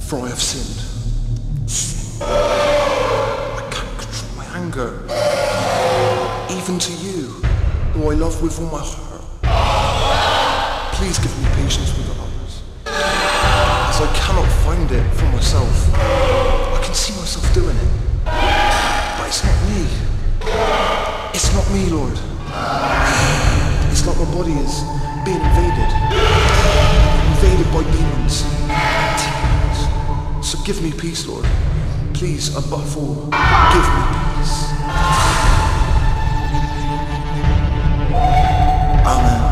for I have sinned. I can't control my anger, even to you, who I love with all my heart. Please give me patience with others, as I cannot find it for myself. I can see myself doing it, but it's not me. It's not me, Lord. It's like my body is being invaded by demons. So give me peace, Lord. Please, above all, give me peace. Amen.